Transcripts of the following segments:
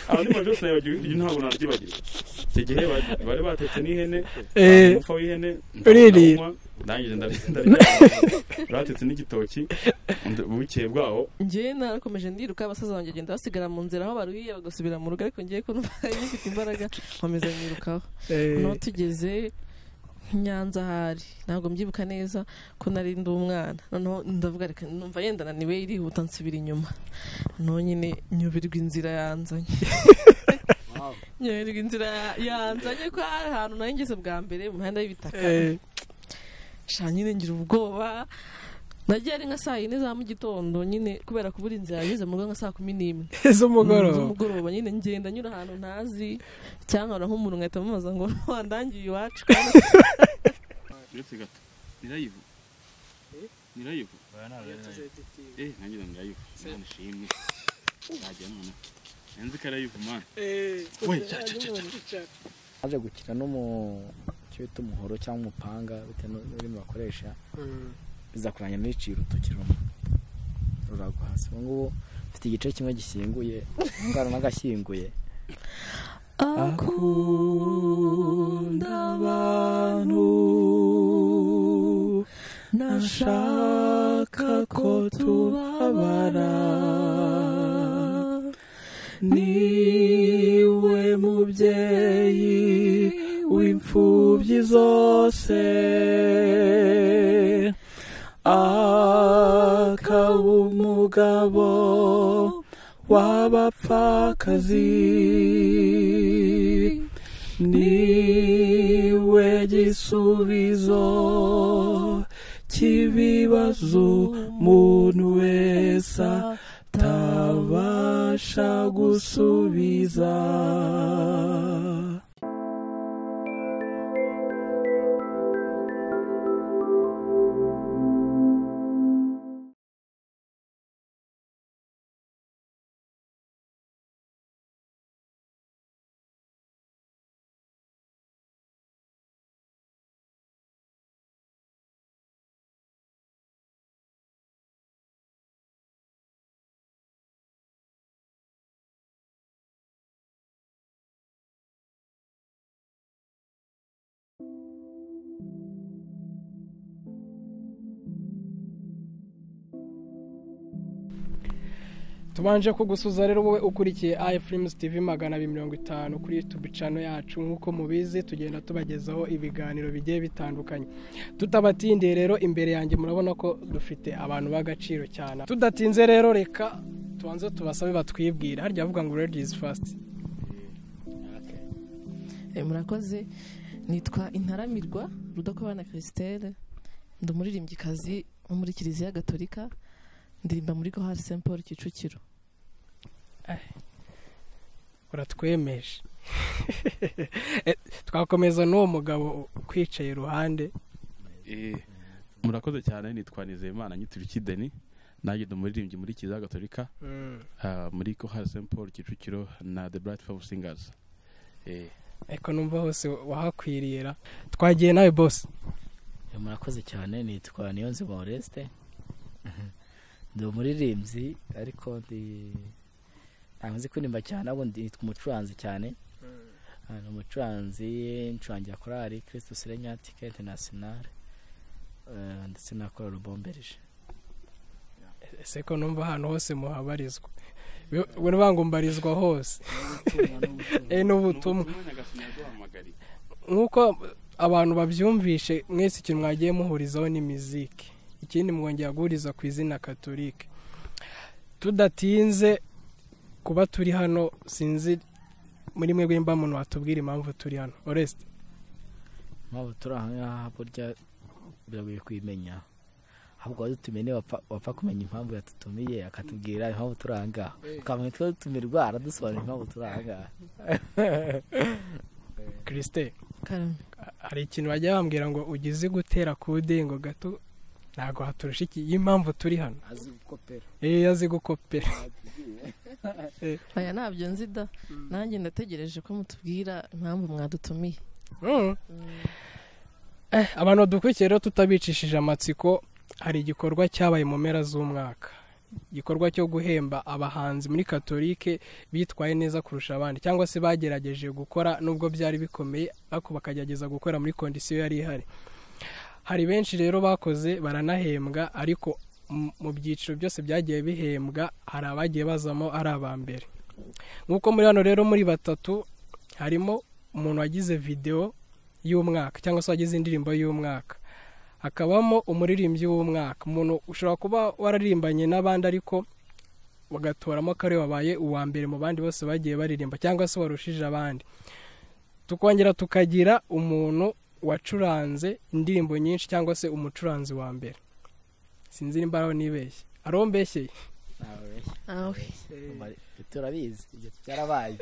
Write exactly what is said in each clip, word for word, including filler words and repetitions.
abandi byose nabagiwe ibyo ntabwo nabyibagirwa igihe bari batetse n'ihene umufa w'ihene ndangije ndarya batetse n'igitoki bukeye bwaho ngiye narakomeje ndiruka abasaza banjye agenda basigara mu nzira aho baruhiye bagasubira mu rugo ariko ngiye ko nifite imbaraga nkomeza nyirukaho no tugeze Nyanza hari ntabwo mbyibuka neza ko nari ndi umwana noneho ndavuga reka numva yenda naniwe irihuta nsubira inyuma no nyine nyubirwa inzira yanzanye nyubirwa inzira yanzanye ko hari ahantu nari ngeze bwa mbere mu muhanda w'ibitaka sha nyine ngira ubwoba nagiye ari nka saa yine za mu gitondo nyine kubera kubura inzira yageze mu rugo nka saa kumi n'imwe z'umugoroba z'umugoroba nyine ngenda nyura ahantu ntazi cyangwa nk'umuntu nkahita mumaza ngo wandangiye iwacu uretse gato nirayivu nirayivu eh nanjye ndayivu sana shimwe najya none nzi karayivu man eh we cha cha cha aje gukina no mu cyo umuhoro cyangwa umupanga bitewe n'ibintu bakoresha biza kuranya n'iciro tukiroma ruragwa hasi ngo mfite igice kimwe gishyinguye ngaro nagashyinguye akunda abantu nashaka ko tubabara niwe mubyeyi w'imfubyi zose akaba umugabo w'abapfakazi niwe gisubizo cy'ibibazo umuntu wese atabasha gusubiza tubanje kugusuza rero wowe ukurikiye iFilms T V magana abiri mirongo itanu kuri YouTube channel yacu nkuko mubizi tugenda tubagezaho ibiganiro bigiye bitandukanye tutabatindiye rero imbere yanjye murabona ko dufite abantu bagaciro cyane tudatinze rero reka tubanze tubasabe batwibwira harya avuga ngo ladies first eh murakoze nitwa Intaramirwa Rudakobana Christelle ndumuririmbyikazi muri Kiliziya Gatolika ndirimba muri ko hari Saint Paul Kicukiro eh uratwemeje twakomeza n'uwo mugabo kwicaye iruhande eh murakoze cyane nitwa Nizeyimana Nyiturikideni naje ndumuririmbyi muri Kiliziya Gatolika muri ko hari Saint Paul Kicukiro na The Bright Five Singers eh eko numva hose wahakwirira twagiye nawe boss murakoze cyane nitwa Niyonze Moreste ndo muririmbyi ariko ndi ntazi kunimba cyane abo ndi umucuranzi cyane no umucuranzi ncurangira korali Kristo Serenyatike International ndetse na korali Bombereje ese ko numva hano hose muhabarizwa we bangumbarizwa hose eh n'ubutumwa nkuko abantu babyumvishe mwese ikintu mwagiye muhurizaho ni muziki ikindi mwongera guhuriza ku izina Katolike tudatinze kuba turi hano sinzi muri mwe gwemba muntu watubwira impamvu turi hano Oreste mpamvu turi aha burya biragoye kwimenya ahubwo dutumene wapfa wapfa kumenya impamvu yatutumiye akatubwira impamvu turanga kamwe twa tumirwa aradusobanura impamvu turanga Christe Karame hari ikintu bajya bambwira ngo ugize gutera kude ngo gato nago haturusha iki impamvu turi hano azi gukopera eh yazi gukopera aya nabyo nzida nanjye ndategereje ko mutubwira impamvu mwadutumiye eh abantu dukwiye rero tutabicishije amatsiko hari igikorwa cyabaye mu mpera z'umwaka igikorwa cyo guhemba abahanzi muri katolike bitwaye neza kurusha abandi cyangwa se bagerageje gukora nubwo byari bikomeye ariko bakagerageza gukora muri kondisiyo yari ihari. Hari benshi rero bakoze baranahembwa ariko mu byiciro byose byagiye bihembwa hari abagiye bazamo ari abambere. Nkuko muri hano rero muri batatu harimo umuntu wagize video y'umwaka cyangwa se wagize indirimbo y'umwaka, hakabamo umuririmbyi w'umwaka. Umuntu ushobora kuba wararimbanye n'abandi ariko bagatoramo kare wabaye uwa mbere mu bandi bose bagiye baririmba cyangwa se warushije abandi. Tukongera tukagira umuntu wacuranze indirimbo nyinshi cyangwa se umucuranzi wa mbere. Sinzi nimba aho nibeshye. Aro mbeshye? Awe. Turabizi ibyo cyarabaye.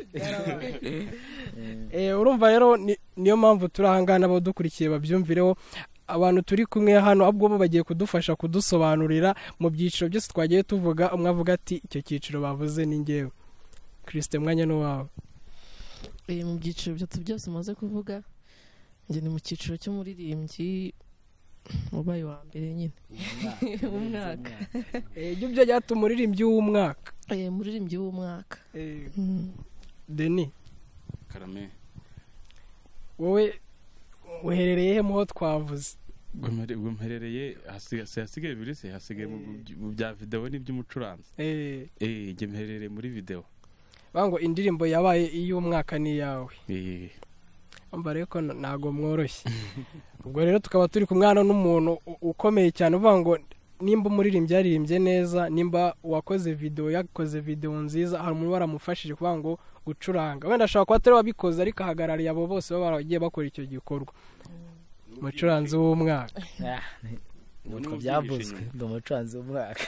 Eh urumva rero niyo mpamvu turahangana abo dukurikiye babyumvireho. Abantu turi kumwe hano abwo bo bagiye kudufasha kudusobanurira mu byiciro byose twagiye tuvuga. Umwe avuga ati icyo cyiciro bavuze ni ngewe. Christe mwanya no wawe. Eh mu byiciro byose byose umaze kuvuga nge ni mu cyiciro cy'umuririmbyi ubaye wa mbere nyine umwaka. Eh ibyo byo byatuma umuririmbyi w'umwaka. Eh umuririmbyi w'umwaka. Eh Deni Karame wowe uherereye he muho twavuze? Gumherereye hasigaye bibiri se hasigaye mu bya video n'iby'umucuranzi. Eh eh nge mherereye muri video. Bango indirimbo yabaye iy'umwaka ni yawe. Eh ambare ko nago mworoshye. Ubwo rero tukaba turi kumwana n'umuntu ukomeye cyane uvuga ngo nimba umuririmbyi yaririmbye neza, nimba wakoze video yakoze video nziza, hari umuntu waramufashije kuvuga ngo gucuranga. Wenda ashaka kwa tare wabikoze ariko ahagarariye abo bose baragiye bakora icyo gikorwa. Umucuranzi w'umwaka. Nuko byavuzwe ndo umucuranzi w'umwaka.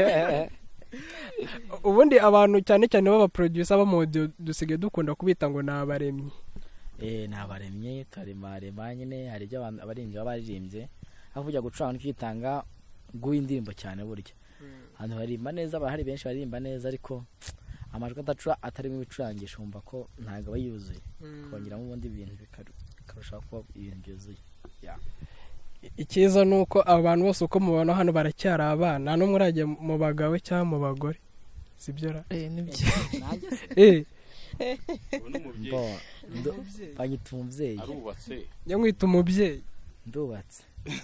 Ubundi abantu cyane cyane baba producer ba audio dusige dukunda kubita ngo nabaremye. Eh nabaremye tarimarema nyine hari ibyo abarimbye babaririmbye aho kujya gucuranga kwitanga guhindimbo cyane burya. Hano barimba neza bahari benshi barimba neza ariko amajwi atacura atari mu bicurangisha umva ko ntago bayuzuye. Kongeramo ubundi bintu bikarushaho kuba ibintu byuzuye. Ikiza nuko abantu bose uko mubona hano baracyara abana no murajye mu bagabo cyangwa mu bagore. Sibyo ra? Eh nibyo. Eh Bo banyita umubyeyi. Arubatse. Nyamwita umubyeyi. Ndubatse.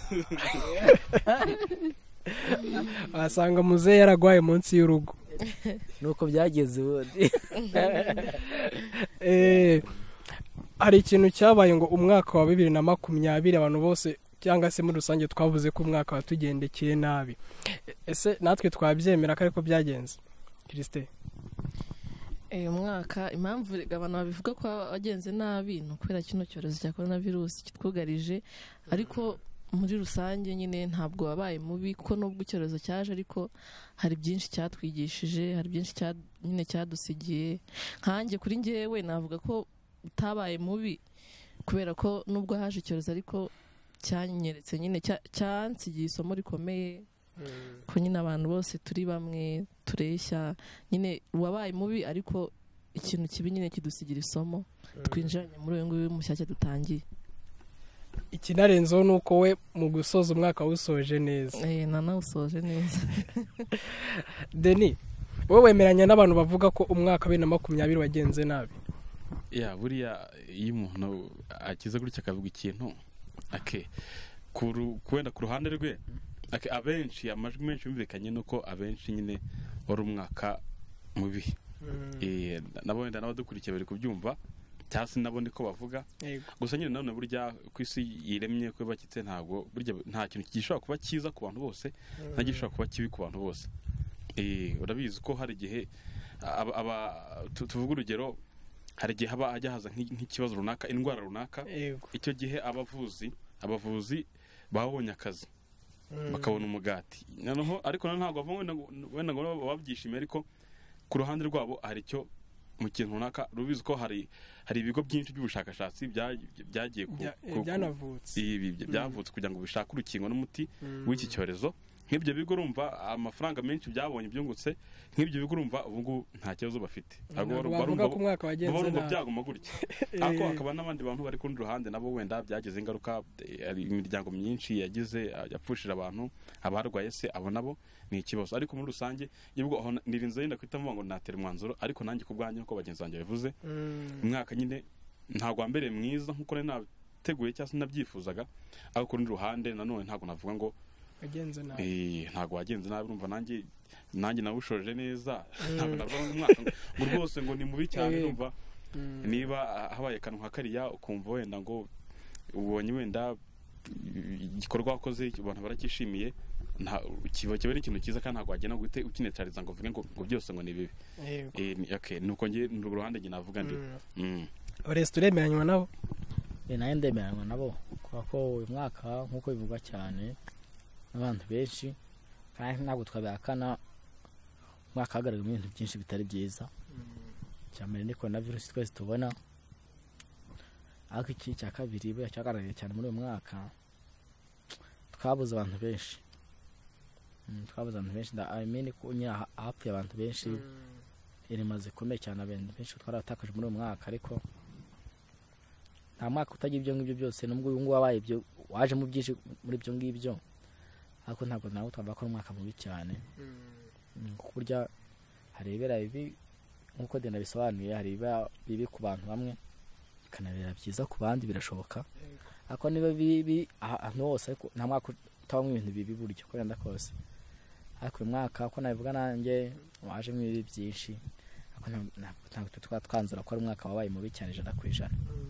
Asanga muzehe yaragwaye munsi y'urugo. Nuko byageze ubundi. Eh hari ikintu cyabaye ngo umwaka wa bibiri na makumyabiri abantu bose cyangwa se muri rusange twavuze ko umwaka watugendekeye nabi. Ese natwe twabyemera ko ariko byagenze? Christe Eh umwaka impamvu abantu babivuga ko wagenze nabi no kubera kino cyorezo cya coronavirus kitwugarije, ariko muri rusange nyine ntabwo wabaye mubi kuko nubwo icyorezo cyaje ariko hari byinshi cyatwigishije, hari byinshi cya nyine cyadusigiye. Nkanjye kuri ngewe navuga ko utabaye mubi kubera ko nubwo haje icyorezo ariko cyanyeretse nyine cyansigiye isomo rikomeye. Ko nyine abantu bose turi bamwe tureshya nyine wabaye mubi ariko ikintu kibi nyine kidusigira isomo twinjiranye muri uyu nguyu mushyashya dutangiye. Ikinarenzo nuko we mu gusoza umwaka wusoje neza. Eh nana usoje neza. Deni wowe wemeranya n'abantu bavuga ko umwaka wa bibiri na makumyabiri wagenze nabi? Ya buriya iyo umuntu akiza gutya akavuga ikintu ake kwenda ku ruhande rwe ake abenshi amajwi menshi yumvikanye nuko abenshi nyine wari umwaka mubi. Eh nabo wenda n'abadukurikiye bari kubyumva cyasi nabo niko bavuga. Gusa nyine none burya kwisi yiremye ko bakitse ntago burya nta kintu gishobora kuba cyiza ku bantu bose nta gishobora kuba kibi ku bantu bose. Eh urabizi ko hari gihe aba tuvuga urugero hari gihe haba ajya haza nk'ikibazo runaka indwara runaka, icyo gihe abavuzi abavuzi babonye akazi bakabona umugati. Noneho ariko ntabwo bavanga wenda ngo babyishimiye ariko ku ruhande rwabo hari cyo mu kintu runaka rubizi ko hari hari ibigo byinshi by'ubushakashatsi byagiye ku byanavutse ibi byavutse kugira ngo bishake urukingo n'umuti w'iki cyorezo. nk'ibyo bigo urumva amafaranga menshi byabonye byungutse nk'ibyo bigo urumva ubu ngubu nta kibazo bafite bavuga ko umwaka wagenze nabi byaguma gutya ariko hakaba n'abandi bantu bari ku ruhande nabo wenda byageze ingaruka imiryango myinshi yagize yapfushije abantu abarwaye se abo nabo ni ikibazo ariko muri rusange yibwo nirinze yenda kwitamo ngo natera umwanzuro ariko nanjye kubwanye uko bagenzi banjye bivuze umwaka nyine ntago ambere mwiza nkuko nari nateguye cyangwa se nabyifuzaga ariko ku ruhande nanone ntago navuga ngo wagenze nabi eh ntago wagenze nabi urumva nanjye nanjye nawushoje neza ntago navuga umwaka ngo rwose ngo ni mubi cyane urumva niba habaye kantu hakariya ukumva wenda ngo ubonye wenda igikorwa wakoze abantu barakishimiye nta kiba kiba ari ikintu cyiza kandi ntago wagena gute ukinetariza ngo uvuge ngo ngo byose ngo ni bibi eh okay nuko ngiye mu ruhande ngi navuga ndi mm Oreste uremeranywa nabo eh naye ndemeranywa nabo kuko uyu mwaka nkuko bivugwa cyane n'abantu benshi kandi ntabwo twabakana mwaka hagaragara ibintu byinshi bitari byiza cyane ni coronavirus twese tubona ariko iki cya kabiri bya cyagaragaye cyane muri uyu mwaka twabuze abantu benshi twabuze abantu benshi I mean ko nya hapfuye abantu benshi irimaze komeye cyane abantu benshi twaratakaje muri uyu mwaka ariko nta mwaka utagira ibyo ngibyo byose nubwo uyu nguyu wabaye ibyo waje mu byinshi muri byo ngibyo ariko ntabwo nawe twava ko umwaka mubi cyane kurya harebera ibi nkuko denda bisobanuye hariba bibi ku bantu bamwe kanabera byiza ku bandi birashoboka ariko niba bibi ahantu hose ariko nta mwaka utabamo ibintu bibi buryo ko yenda kose ariko uyu mwaka ko nabivuga nanjye waje mu bibi byinshi ariko ntabwo twatwanzura ko ari umwaka wabaye mubi cyane ijana ku ijana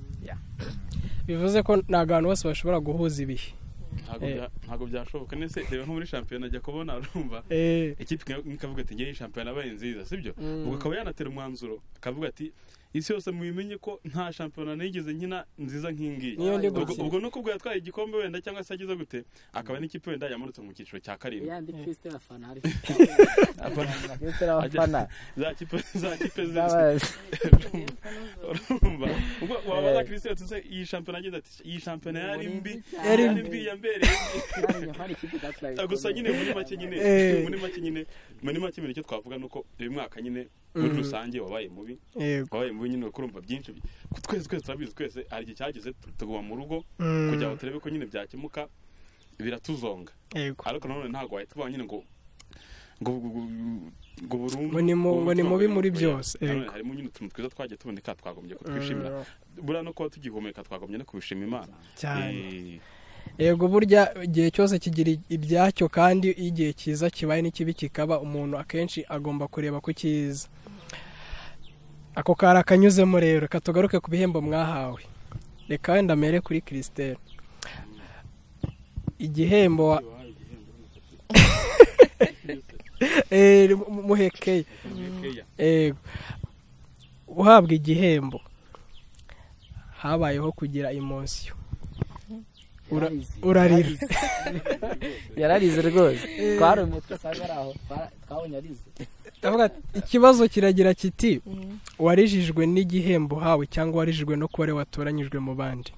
bivuze ko n'abantu bose bashobora guhuza ibihe ntago byashoboka nese reba nko muri championnat ajya kubona urumva ikipe nkavuga ati ngiye championnat abaye nziza sibyo ubwo akaba yanatera umwanzuro akavuga ati isi yose mubimenye ko nta championnat nigeze nkina nziza nkingi ubwo nuko ubwo yatwaye igikombe wenda cyangwa se agize gute akaba n'ikipe wenda yamanutse mu kiciro cya karindwi yandi Christian afana ari afana za kipe za kipe urumva ubwo wabaza Christian tse iyi championnat agize ati iyi championnat yari mbi yari mbi ya mbere gusa nyine muri make nyine muri make nyine muri make icyo twavuga nuko uyu mwaka nyine muri rusange wabaye mubi wabaye mubi nyine kurumva byinshi twese twese turabizi twese ari cyageze tuguma mu rugo kugira ngo turebe ko nyine byakemuka biratuzonga ariko nanone ntago wahita uvuga nyine ngo ngo ngo burundu ngo ni mubi muri byose harimo nyine utuntu twiza twagiye tuboneka twagombye kutwishimira bura no kuba tugihumeka twagombye no kubishima Imana cyane yego burya igihe cyose kigira ibyacyo kandi igihe kiza kibaye n'ikibi kikaba umuntu akenshi agomba kureba ko kiza ako kara kanyuzemo rero reka tugaruke ku bihembo mwahawe reka wenda mere kuri Christelle igihembo eh muhekeye eh uhabwa igihembo habayeho kugira emotion urarira yararize rwose twari umutwe sagaraho twabonye arize ndavuga ikibazo kiragira kiti warijijwe n'igihembo hawe cyangwa warijijwe no kuba watoranyijwe mu bandi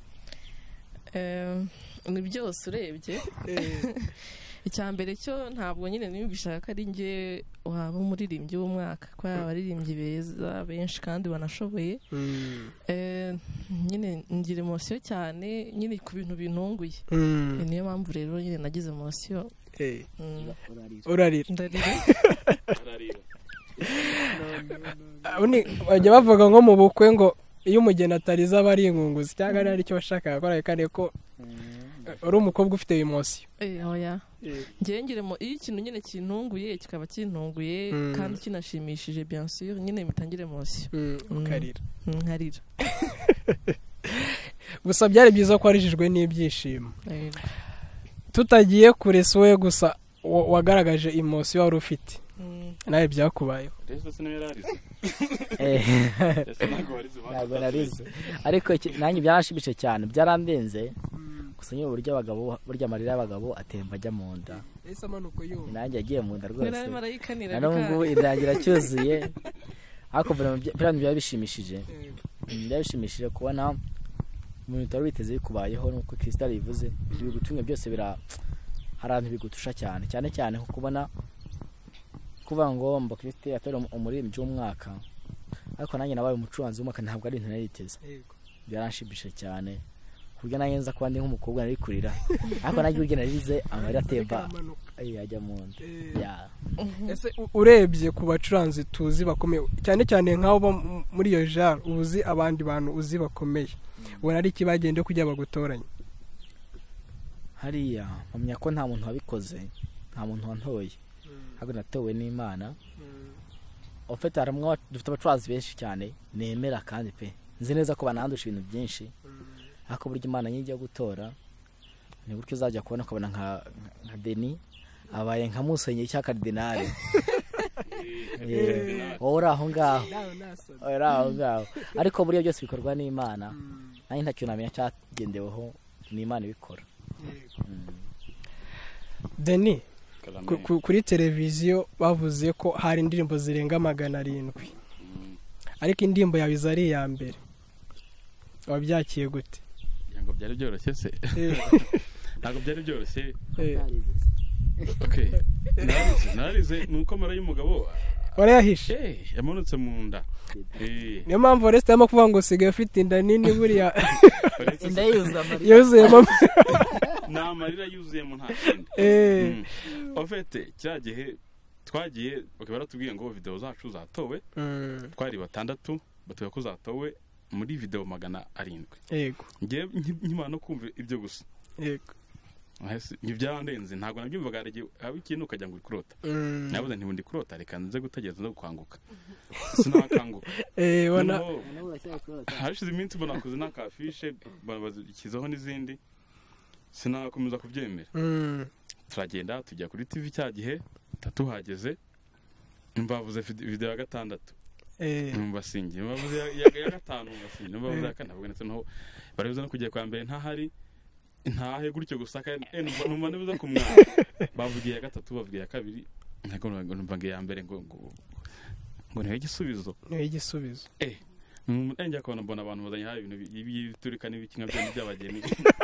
eh ni byose urebye icyambere cyo ntabwo nyine nibishaka ari nge waba umuririmbyi w'umwaka ko abaririmbyi beza benshi kandi banashoboye eh nyine ngira emotion cyane nyine ku bintu bintunguye niyo mpamvu rero nyine nagize emotion eh urarira ndarira uni bajya bavuga ngo mu bukwe ngo iyo umugeni atariza bari inkunguzi cyangwa ari cyo bashaka gukora kandi ko uri umukobwa ufite emotion eh oya ngiye ngiremo iyo ikintu nyine kintunguye kikaba kintunguye kandi kinashimishije bien sûr nyine mitangire emotion ukarira nkarira gusa byari byiza ko arijijwe n'ibyishimo tutagiye kure sowe gusa wagaragaje emotion wari ufite nawe byakubayeho rero se niyo yararize eh ntabwo narize ariko nanjye byarashimishije cyane byarandenze gusa nyine buryo abagabo burya amarira y'abagabo atemba ajya mu nda ese amanuko yo nanjye yagiye mu nda rwose na nubwo irangira cyuzuye ariko vraiment byari bishimishije byari bishimishije kubona umuntu utari witeze kubayeho nuko Christelle yivuze ibi gutumye byose bira hari abantu bigutusha cyane cyane cyane nko kubona kuvuga ngo mba Kristo yatore umuririmbyi w'umwaka ariko nanjye nabaye umucuranzi w'umwaka ntabwo ari ibintu nariteze byaranshibishe cyane kuburyo nanjye nza kuba ndi nk'umukobwa nari kurira ariko nanjye buryo narize amarira atemba ajya mu nda. Ese urebye ku bacuranzi tuzi bakomeye cyane cyane nk'abo muri iyo genre uzi abandi bantu uzi bakomeye ubona ari iki bagende kujya bagutoranya? Hariya mpamya ko nta muntu wabikoze nta muntu wantoye ahubwo natowe n'Imana. Ofete haramwe dufite abacuranzi benshi cyane nemera kandi pe nzi neza ko banandusha ibintu byinshi ariko buryo Imana nyijya gutora ni buryo uzajya kubona ukabona nka nka Deni abaye nka Musenyi cya Cardinal eh ora aho ngaho ora aho ngaho ariko buryo byose bikorwa n'Imana nanjye ntacyo namenya cyagendeweho n'Imana ibikora. Deni kuri televiziyo bavuze ko hari indirimbo zirenga magana arindwi ariko indirimbo yawe izari ya mbere wabyakiye gute? Ngo byari byoroshye se ntabwo byari byoroshye. Okay narize narize nuko mara y'umugabo warayahishe yamanutse mu nda. Eh niyo mpamvu Oreste yama kuvuga ngo sigaye ufite inda nini buriya inda yuzuye yuzuye mama na marira yuzuye mu ntakindi. Eh ofete cyagihe twagiye baratubwiye ngo video zacu zatowe twari batandatu batuye ko zatowe muri video magana arindwi. Yego ngiye nkimana no kumva ibyo gusa. Yego ntibyandenze ntabwo nabyumvaga ari ikintu ukajya ngo kurota nabuze ntibundi kurota reka nze gutegereza no kwanguka sinakanguka. Eh wana hashize iminsi mbona kuze nakafishe bazikizaho n'izindi sinakomeza kubyemera. Turagenda tujya kuri T V cyagihe tatuhageze mbavuze video ya gatandatu eh mbasingi mbavuze ya gatanu mbasingi mbavuze akanabwo ndetse no baribuza no kujya kwa mbere ntahari ntahe gutyo gusaka numva nibuza ku mwana bavugiye ya gatatu bavugiye ya kabiri nako numva ngiye ya mbere ngo ngo ngo niwe gisubizo niwe gisubizo. Eh njya kubona mbona abantu bazanye hari ibintu biturika n'ibikinga by'abageni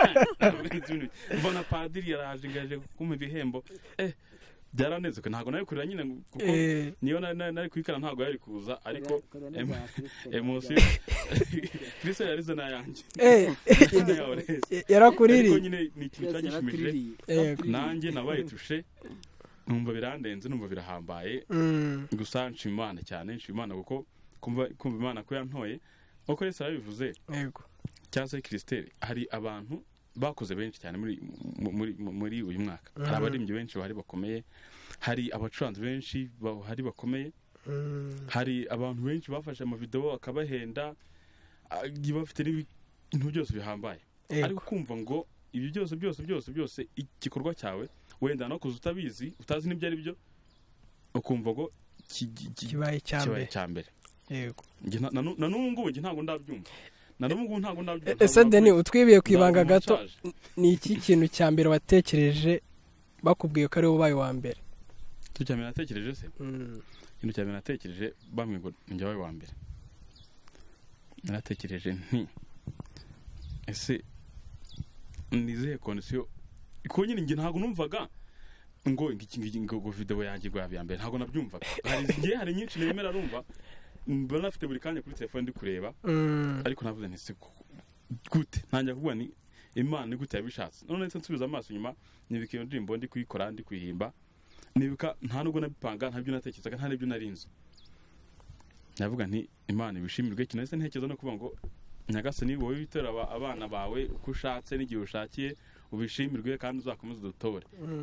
mbona padiri yaraje ngaje kumpa ibihembo. Eh byaraneze ko ntago nayo kurira nyine kuko niyo nari kwikana ntago yari kuza ariko emotion Kristo yarize nayanjye eh yarakuriri ariko nyine ni ikintu cyagishimije nanjye nabaye tushe numva birandenze numva birahambaye gusa nshimana cyane nshimana kuko kumva kumva Imana ko yantoye uko Yesu arabivuze. Yego cyase Kristel hari abantu bakoze benshi cyane muri muri muri uyu mwaka hari abarimbyi benshi bari bakomeye hari abacuranzi benshi bahari bakomeye hari abantu benshi bafashe ama video akabahenda bafite ibintu byose bihambaye ariko kumva ngo ibyo byose byose byose byose igikorwa cyawe wenda no kuza utabizi utazi n'ibyo ari byo ukumva ngo kibaye cyambere. Yego na n'ubungubu ntabwo ndabyumva na n'ubungubu ntabwo ndabyumva. Ese Deni utwibiye kwibanga gato ni iki kintu cya mbere watekereje bakubwiye ko ari ubaye wa mbere? Cyo cyane natekereje se ikintu cyane natekereje bamwe ngo njye wabaye wa mbere natekereje nti ese nize condition ko nyine ngi ntabwo numvaga ngo iki ngo video yanjye gwa ya mbere ntabwo nabyumvaga. Hari ngiye hari nyinshi nemera rumva mbona afite buri kanya kuri telefone ndi kureba ariko navuze nti se gute ntangira kuvuga ni Imana ni gute yabishatse none nse nsubiza amaso nyuma nibika iyo ndirimbo ndi kuyikora ndi kuyihimba nibuka nta nubwo nabipanga ntabyo natekerezaga nta n'ibyo narinze navuga nti Imana ibishimirwe kintu nse ntekereza no kuvuga ngo Nyagasani wowe witera abana bawe uko ushatse n'igihe ushakiye ubishimirwe kandi uzakomeza dutore.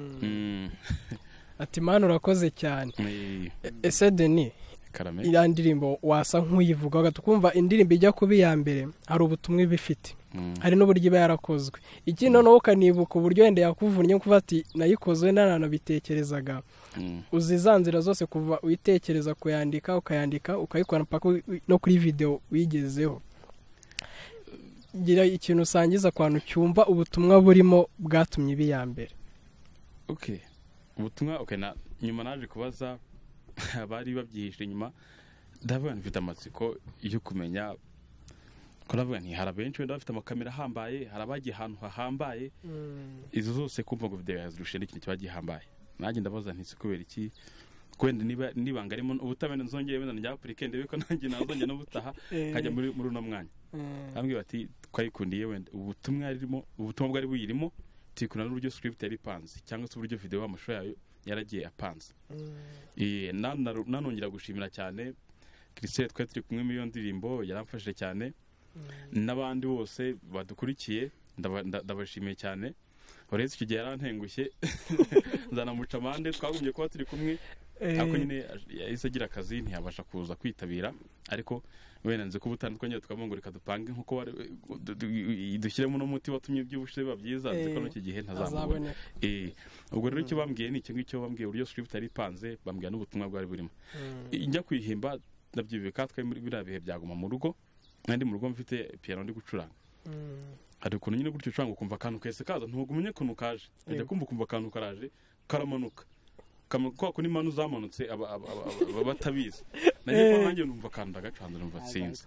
Ati Imana urakoze cyane. Ese Deni iriya ndirimbo wasa nk'uyivuga ugatukumva indirimbo ijya kuba iya mbere hari ubutumwa ibifite hari n'uburyo iba yarakozwe iki noneho ukanibuka uburyo wenda yakuvunnye kuva ati nayikozwe nananabitekerezaga uzi za nzira zose kuva uyitekereza kuyandika ukayandika ukayikora mpaka no kuri video wigezeho. Gira ikintu usangiza kwantu cyumva ubutumwa burimo bwatumye ibi ya mbere. Okay ubutumwa okay na nyuma naje kubaza abari babyihishe nyuma ndavuga mfite amatsiko yo kumenya kuravuga nti hari benshi wenda bafite amakamera ahambaye harabagiye ahantu hahambaye izo zose kumva ngo video yazirushe n'ikintu kibagiye hambaye nanjye ndabaza nti sikubera iki kwenda niba nibanga arimo ubutamene nzongeye wenda njya apurike ndebe ko nanjye nazongeye no butaha kajya muri muri uno mwanya ambwiye bati twayikundiye wenda ubutumwa arimo ubutumwa bwari buyirimo tikuna n'uburyo script yari panze cyangwa se uburyo video amashusho yayo yaragiye apanze eh nanongera gushimira cyane Christelle twa turi kumwe muri yo ndirimbo yaramfashije cyane n'abandi bose badukurikiye ndabashimiye cyane uretse icyo gihe yarantengushye nzanamuca amande twagumye kuba turi kumwe ariko nyine yahise agira akazi ntiyabasha kuza kwitabira ariko wenda nzi ko ubutandukanye twamungurika dupange nkuko dushyiremo n'umuti watumye iby'ubushize biba byiza nzi ko n'iki gihe ntazamubona eh ubwo rero icyo bambwiye ni ikintu icyo bambwiye uburyo script yari panze bambwiye n'ubutumwa bwari burimo njya kwihimba ndabyibika twa muri birabihe byaguma mu rugo kandi mu rugo mfite piano ndi gucuranga ari ukuntu nyine gutyo ucuranga ukumva akantu kese kaza ntugumenye kuntu kaje ajya kumva kumva akantu karaje karamanuka kwa kuni manu zamanutse batabizi nanjye ko nanjye numva kanda gacanze numva sinzi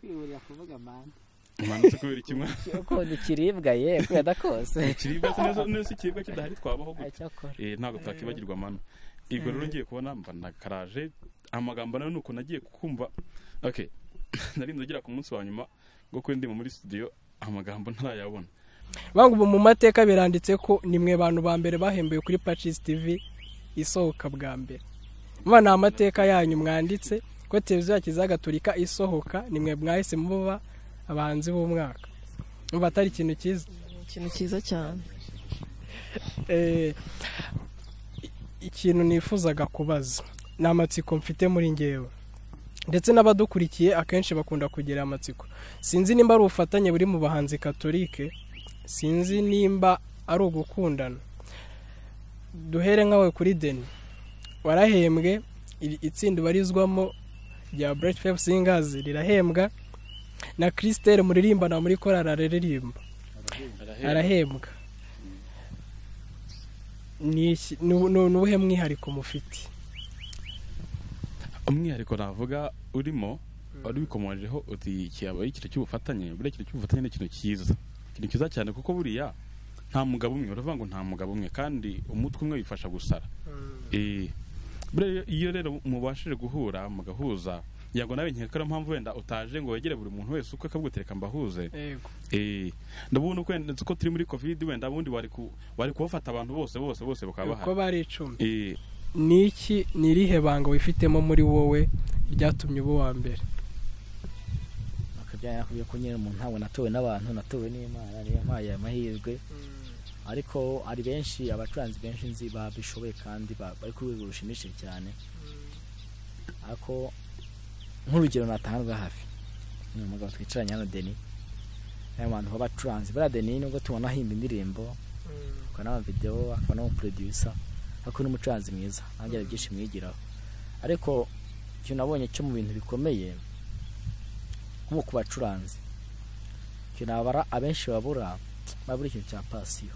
manutse kubera kimwe uko dukiribwa ye kweda kose kiribwa neza neza kiribwa kidahari twabaho gute eh ntago twakibagirwa manu igoro rero ngiye kubona mba nakaraje amagambo nayo nuko nagiye kukumva okay nari ndagira ku munsi wa nyuma ngo ko ndi muri studio amagambo ntarayabona bangu mu mateka biranditse ko nimwe bantu ba mbere bahembeye kuri Patches T V isohoka bwa mbere mwana amateka yanyu mwanditse ko televiziyo ya Kizagatolika isohoka nimwe mwahise muba abahanzi b'umwaka umva atari ikintu cyiza ikintu cyiza cyane eh ikintu nifuzaga kubaza namatsiko mfite muri ngewe ndetse n'abadukurikiye akenshi bakunda kugira amatsiko sinzi nimba ari ubufatanye buri mu bahanzi Katolike sinzi nimba ari ugukundana duhere nkawe kuri Deni warahembwe itsinda barizwamo rya Bright Five Singers rirahembwa na Christelle muririmba na muri korara reririmba arahembwa ni nuhe mwihariko mufite umwihariko navuga urimo ari bikomojeho uti cyaba ikintu cy'ubufatanye bure ikintu cy'ubufatanye n'ikintu cyiza ikintu cyiza cyane kuko buriya nta mugabo umwe uravuga ngo nta mugabo umwe kandi umutwe umwe wifasha gusara eh bure iyo rero mubashije guhura mugahuza yago nawe nkeka mpamvu wenda utaje ngo wegere buri muntu wese uko akagutereka mbahuze eh ndabona uko wenda uko turi muri covid wenda abundi wari ku wari kubafata abantu bose bose bose bakaba ko bari icumi eh niki nirihe banga wifitemo muri wowe ryatumye ubu wa mbere akajya yakuye ko nyine umuntu ntabwo natowe n'abantu natowe n'Imana niyo mpaye amahirwe ariko ari benshi abacuranzi benshi nzi babishoboye kandi bari ku rwego rushimishije cyane ariko nk'urugero natanga hafi ni umugabo twicaranye hano Deni n'abantu b'abacuranzi bara Deni nubwo tubona ahimba indirimbo akana ama video akana no producer ako n'umucuranzi mwiza nanjye byinshi mwigiraho ariko cyo nabonye cyo mu bintu bikomeye nko ku bacuranzi cyo nabara abenshi babura babura ikintu cya passion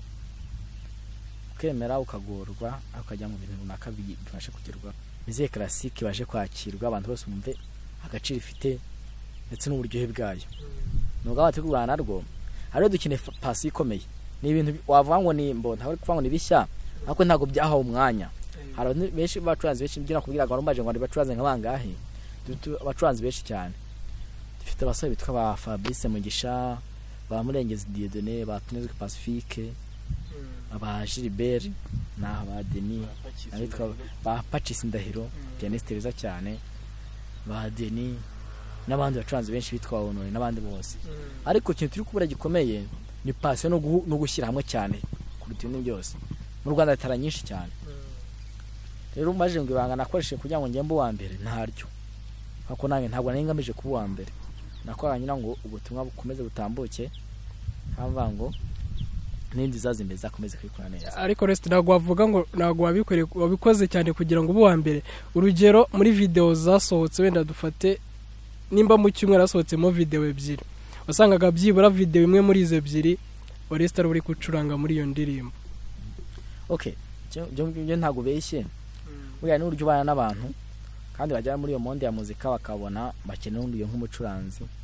kwemera ukagorwa akajya mu bintu runaka bifashe kugerwa bize classique baje kwakirwa abantu bose umve agaciro ifite ndetse n'uburyohe bwayo nubwo abategurana narwo ari dukine passion ikomeye ni ibintu wavuga ngo ni mbo ntabwo kuvuga ngo ni bishya ako ntago byahawe umwanya hari benshi bacuranzi benshi ngira kubwira ngo rumbaje ngo ari bacuranzi nkabangahe abacuranzi benshi cyane dufite abasore bitwa ba Fabrice Mugisha ba Murengezi Dieudonné ba Tunezwe Pacifique aba Gilbert na ba Deni abitwa ba Patches Ndahiro pianiste beza cyane ba Deni n'abandi bacuranzi benshi bitwa Honore n'abandi bose ariko kintu turi kubura gikomeye ni passion no gushyira hamwe cyane kuruta ibintu byose mu Rwanda atara nyinshi cyane rero umaje ngo ibanga nakoreshe kugira ngo ngembe wa mbere ntaryo hako nange ntabwo naringamije kuba wa mbere nakoranye ngo ubutumwa bukomeze butambuke hamva ngo nindi zazimbe zakomeze kwikora neza ariko rest ntabwo wavuga ngo ntabwo wabikoreye wabikoze cyane kugira ngo ubu wa mbere urugero muri video zasohotse wenda dufate nimba mu cyumwe rasohotsemo video ebyiri wasangaga byibura video imwe muri izo ebyiri Oresta uri kucuranga muri iyo ndirimbo okay byo byo ntago beshye buriya ni uryo bana n'abantu kandi bajya muri iyo monde ya muzika bakabona bakeneye undi nk'umucuranzi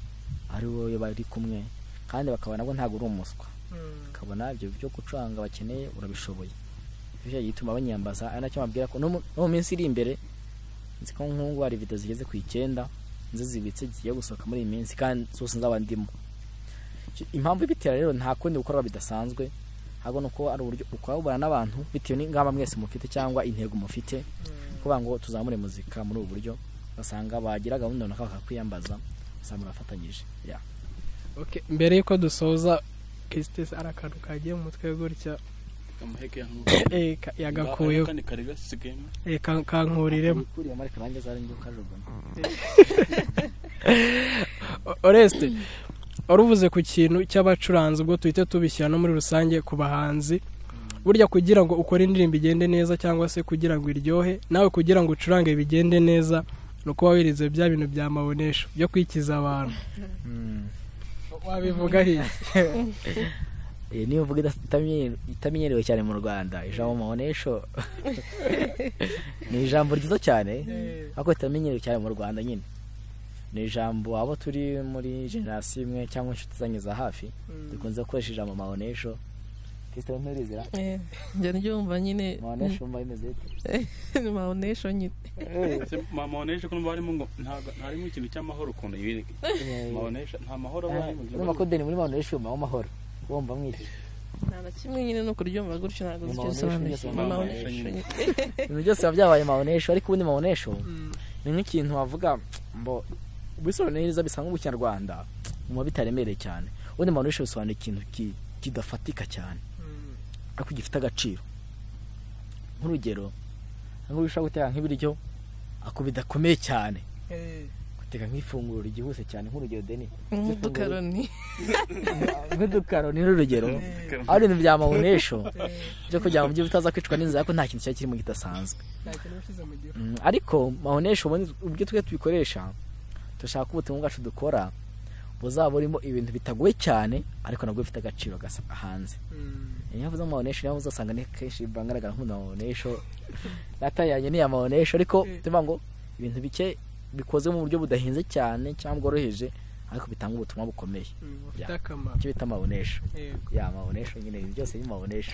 ari wowe bari kumwe kandi bakabona ngo ntago uri umuswa kabona ibyo byo gucuranga bakeneye urabishoboye byo gituma banyambaza ari nacyo mabwira ko no mu minsi iri imbere nzi ko nkungu hari video zigeze ku icyenda nzi zibitse giye gusohoka muri iyi minsi kandi zose nzaba ndimo impamvu bitera rero nta kundi gukora bidasanzwe hago nuko ari uburyo ukwabana n'abantu bitewe n'ingamba mwese mufite cyangwa intego mufite kuba ngo tuzamure muzika muri ubu buryo basanga bagira gahunda runaka bakakwiyambaza samura afatanyije ya okay mbere yuko dusoza Kistes arakantu kagiye mu mutwe gutya amaheke eh yagakuye kandi kariga sigema eh kankuriremo kuri amari karange zari ndio kajogana Oreste uruvuze ku kintu cy'abacuranzi ubwo tuhite tubishyira no muri rusange ku bahanzi burya kugira ngo ukore indirimbo igende neza cyangwa se kugira ngo iryohe nawe kugira ngo ucurange bigende neza nuko wabirize bya bintu bya mabonesho byo kwikiza abantu wabivuga he eh niyo vuga itamenyerewe cyane mu Rwanda ijambo mabonesho ni ijambo ryiza cyane ako itamenyerewe cyane mu Rwanda nyine ni ijambo abo turi muri generation imwe cyangwa inshuti zanyu za hafi dukunze gukoresha ijambo mabonesho Kristo nturizira eh njye ndumva nyine mabonesho mba imeze ni mabonesho nyine mabonesho kuno bari mu ngo ntarimo ikintu cy'amahoro kuno yibireke mabonesho nta mahoro bari mu makodeni muri mabonesho mu mahoro wumva mwite nta na kimwe nyine no kuryumva gutyo ntago zisobanura mabonesho nyine ibintu byose byabaye mabonesho ariko ubundi mabonesho ni nk'ikintu wavuga mbo bisobanura neza bisanga mu Kinyarwanda mu bitaremereye cyane ubundi mabonesho bisobanura ikintu kidafatika cyane ariko gifite agaciro nk'urugero ngo bishaka guteka nk'ibiryo ako bidakomeye cyane guteka nk'ifunguro rigihuse cyane nk'urugero deni dukaroni nk'udukaroni n'urugero ari ibintu bya mabonesho byo kugira ngo byo bitaza kwicwa n'inzara ko nta kintu cyari kirimo gidasanzwe ariko mabonesho ubwo twe tubikoresha dushaka ubutumwa bwacu dukora buzaba burimo ibintu bitagoye cyane ariko nabwo bifite agaciro gasa hanze yavuze mabonesho yaho uzasanga ne keshi bangaragara nk'amabonesho natayanye ni amabonesho ariko tuvuga ngo ibintu bike bikoze mu buryo budahinze cyane cyangwa bworoheje ariko bitanga ubutumwa bukomeye cyo bita mabonesho ya mabonesho nyine byose ni mabonesho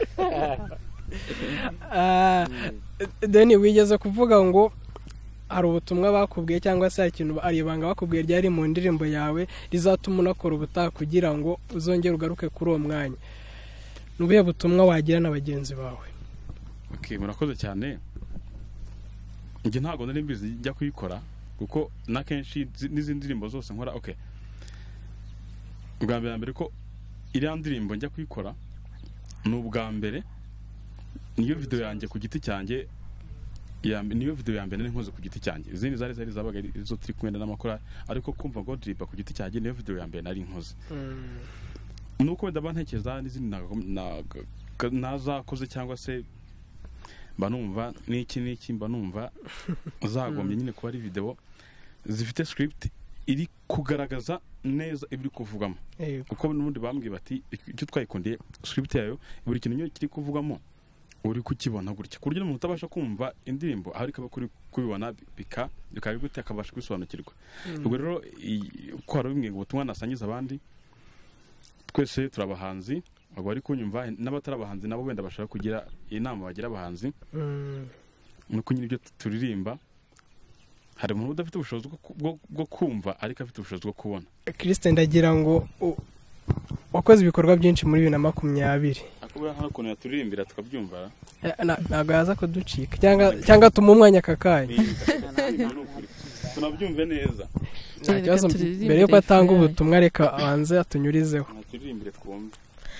ah Deni wigeze kuvuga ngo hari ubutumwa bakubwiye cyangwa se ikintu ari ibanga bakubwiye ryari mu ndirimbo yawe rizatuma unakora ubutaha kugira ngo uzongere ugaruke kuri uwo mwanya nubuye butumwa wagira na bagenzi bawe okay murakoze cyane nge ntago nari mbizi njya kuyikora kuko nakenshi n'izindi ndirimbo zose nkora okay ubwa mbere ko iri ndirimbo njya kuyikora n'ubwa mbere niyo video yanjye ku giti cyanjye ya niyo video ya mbere nari nkoze ku giti cyanjye izindi zari zari zabaga izo turi kumwe n'amakora ariko kumva ngo dripa ku giti cyanjye niyo video ya mbere nari nkoze nuko ndabantekeza n'izindi nazakoze cyangwa se banumva n'iki n'iki mba numva zagombye nyine kuba ari video zifite script iri kugaragaza neza ibiri kuvugamo kuko n'ubundi bambwiye bati icyo twayikondiye script yayo buri kintu cyo kiri kuvugamo uri kukibona gutya kuryo umuntu utabasha kumva indirimbo aho rikaba kuri kubibona bika bikaba gute akabasha kwisobanukirwa ubwo rero ko hari bimwe ngo ubutumwa nasangiza abandi twese turabahanzi abo ari kunyumva n'abatarabahanzi nabo wenda bashaka kugira inama bagira abahanzi nuko nyine ibyo turirimba hari umuntu udafite ubushobozi bwo kumva ariko afite ubushobozi bwo kubona Kristo ndagira ngo wakoze ibikorwa byinshi muri bibiri na makumyabiri akubura hano kuntu yaturirimbira tukabyumva ntago yaza kuducika cyangwa cyangwa tuma umwanya kakaye tunabyumve neza mbere yuko atanga ubutumwa reka abanze atunyurizeho turirimbire twumve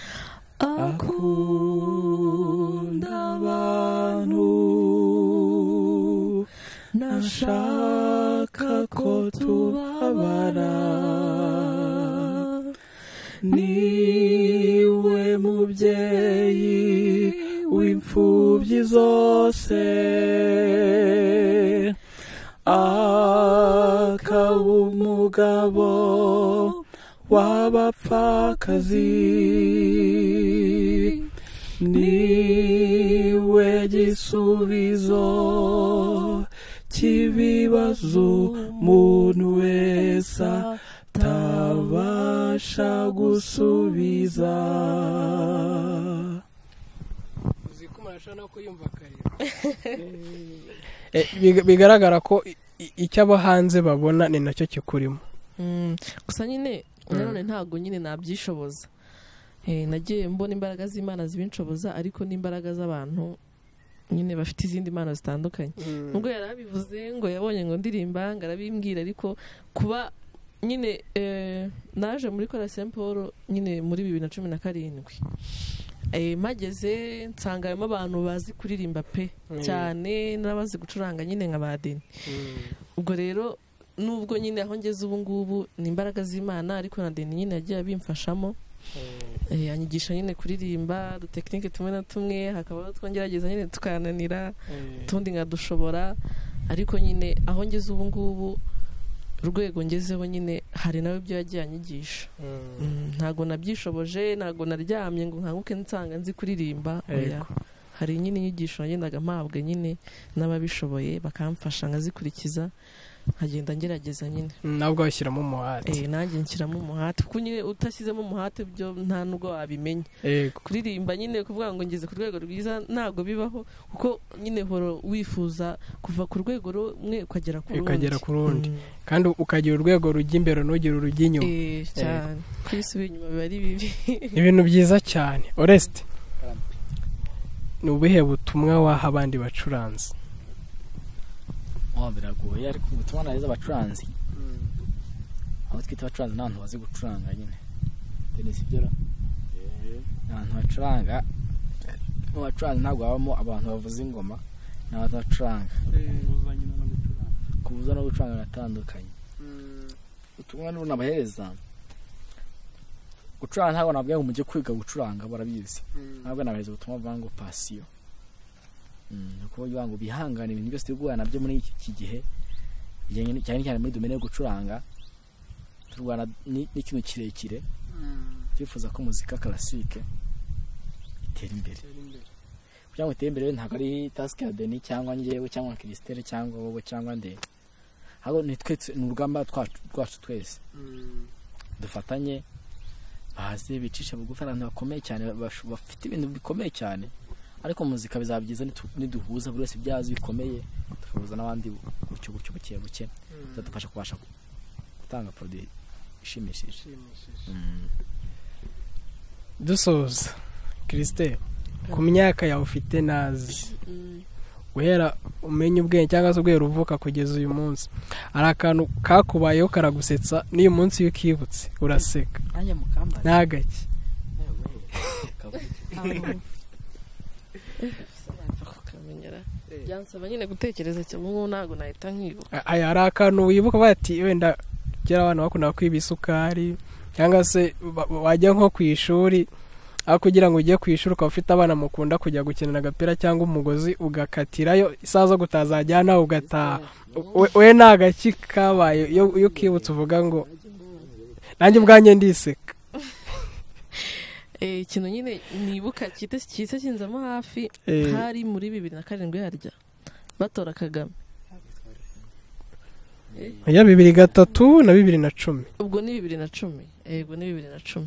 akunda abantu nashaka ko tubabara niwe mubyeyi w'imfubyi zose akaba umugabo w'abapfakazi niwe gisubizo cy'ibibazo umuntu wese atabasha gusubiza uziko murashana ko yumva kare bigaragara ko icyo abo hanze babona ni nacyo kikurimo gusa nyine none ntago nyine nabyishoboza nagiye mbona imbaraga z'Imana zibinshoboza ariko n'imbaraga z'abantu nyine bafite izindi mpano zitandukanye nubwo yarabivuze ngo yabonye ngo ndirimba ngarabimbwira ariko kuba nyine naje muri Kora Saint Paul nyine muri bibiri na cumi na karindwi mageze nsangayemo abantu bazi kuririmba pe cyane n'abazi gucuranga nyine nka badeni ubwo rero nubwo nyine aho ngeze ubu ngubu ni imbaraga z'Imana ariko na deni nyine yagiye bimfashamo anyigisha nyine kuririmba dutekinike tumwe na tumwe hakaba twongerageza nyine tukananira tundi nkadushobora ariko nyine aho ngeze ubu ngubu urwego ngezeho nyine hari nawe ibyo yagiye anyigisha ntago nabyishoboje ntago naryamye ngo nkanguke nsanga nzi kuririmba hari nyine inyigisho nagendaga mpabwe nyine n'ababishoboye bakamfasha nkazikurikiza nkagenda ngerageza nyine nabwo washyiramo umuhate eh nanjye nshyiramo umuhate kuko nyine utashyizemo umuhate byo nta nubwo wabimenya kuririmba nyine kuvuga ngo ngeze ku rwego rwiza ntago bibaho kuko nyine horo wifuza kuva ku rwego rumwe ukagera ku rundi ukagera ku rundi kandi ukagira urwego rujya imbere n'ugira urujya inyuma eh cyane kwisubiye inyuma biba ari bibi ibintu byiza cyane Oreste ni ubuhe butumwa waha abandi bacuranzi oh biragoye ariko ubutumwa nariza abacuranzi aho twita abacuranzi n'abantu bazi gucuranga nyine Denise byora abantu bacuranga mu bacuranzi ntabwo habamo abantu bavuza ingoma n'abantu bacuranga kuvuza no gucuranga natandukanye ubutumwa n'ubu nabahereza gucuranga ntabwo nabwiye ngo mujye kwiga gucuranga barabizi ntabwo nabahereza ubutumwa bwa ngo passion nuko ngo bihangana ibintu byose bigwana nabyo muri iki gihe bijyanye cyane cyane muri domaine yo gucuranga turwana n'ikintu kirekire twifuza ko muzika classique itera imbere kugira ngo itere imbere ntabwo ari task ya Deni cyangwa ngewe cyangwa Christelle cyangwa wowe cyangwa nde hago ni twese n'urugamba twacu twese dufatanye bahaze bicisha bugufi abantu bakomeye cyane bafite ibintu bikomeye cyane ariko muzika bizabyiza niduhuza buri wese byazi bikomeye tukabuza n'abandi gutyo gutyo buke buke zadufasha kubasha gutanga produit ishimishije dusoza Christelle ku myaka yawe ufite nazi guhera umenye ubwenge cyangwa se ubwenge uvuka kugeza uyu munsi ari akantu kakubayeho karagusetsa n'uyu munsi iyo ukibutse uraseka ntagake byansaba nyine gutekereza cyane ubu ntago nahita nkibuka aya ari akantu wibuka bati wenda kera abantu bakunda kwiba isukari cyangwa se wajya nko ku ishuri aho kugira ngo ujye ku ishuri ukaba ufite abana mukunda kujya gukinana agapira cyangwa umugozi ugakatirayo isaha zo gutazajyana ugataha we ntagaki kabaye iyo ukibutse uvuga ngo nanjye ubwanjye ndiseka ikintu nyine nibuka cyise kinzamo hafi hari muri bibiri na karindwi harya batora Kagame ya bibiri gatatu na bibiri na cumi ubwo ni bibiri na cumi yego ni bibiri na cumi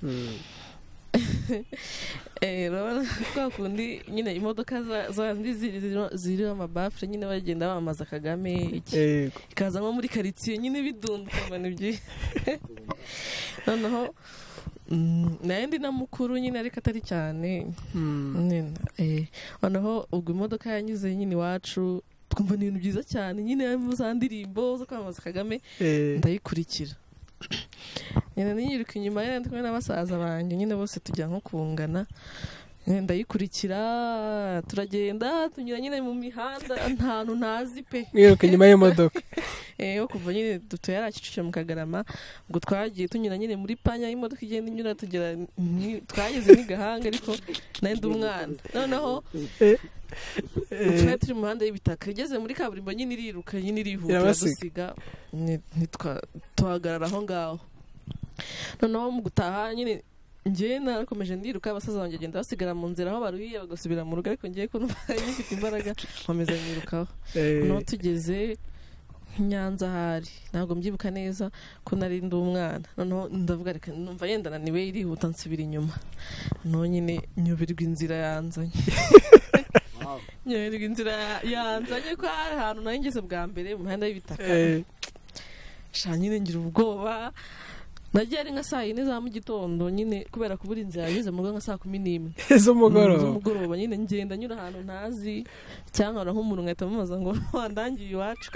eh rona kwa kundi nyine imodoka za ndi ziri amabafre nyine bagenda bamaza Kagame iki ikaza nko muri quartier nyine bidundukana nibyi noneho nandi na mukuru nyine ariko atari cyane nyine eh noneho ubwo imodoka yanyuze nyine wacu twumva ibintu byiza cyane nyine muzandirimbo zo kwamaza Kagame ndayikurikira nyine niyiruka inyuma y'andi kumwe n'abasaza banjye nyine bose tujya nko kungana ndayikurikira turagenda tunyura nyine mu mihanda ntantu ntazi pe wiruka inyuma y'imodoka eh yo kuva nyine dutoya aracicuye mu Kagarama ngo twagiye tunyura nyine muri panya y'imodoka igenda inyura tugera twageze ni Gahanga ariko nandi umwana noneho turi mu muhanda y'ibitaka igeze muri kaburimbo nyine iriruka nyine irihuta dusiga nitwa tuhagarara aho ngaho noneho mu gutaha nyine ngiye narakomeje ndiruka abasaza banjye genda basigara mu nzira aho baruhiye bagasubira mu rugo ariko ngiye ko nifite imbaraga nkomeza nyirukaho no tugeze Nyanza hari ntabwo mbyibuka neza ko nari ndi umwana noneho ndavuga reka numva yenda naniwe irihuta nsubira inyuma no nyine nyubirwa inzira yanzanye nyubirwa inzira yanzanye ko hari ahantu nari ngeze bwa mbere mu muhanda w'ibitaka sha nyine ngira ubwoba nagiye ari nka saa yine za mu gitondo nyine kubera kubura inzira yageze mu rugo nka saa kumi n'imwe z'umugoroba z'umugoroba nyine ngenda nyura ahantu ntazi cyangwa nk'umuntu nkahita mubaza ngo wandangiye iwacu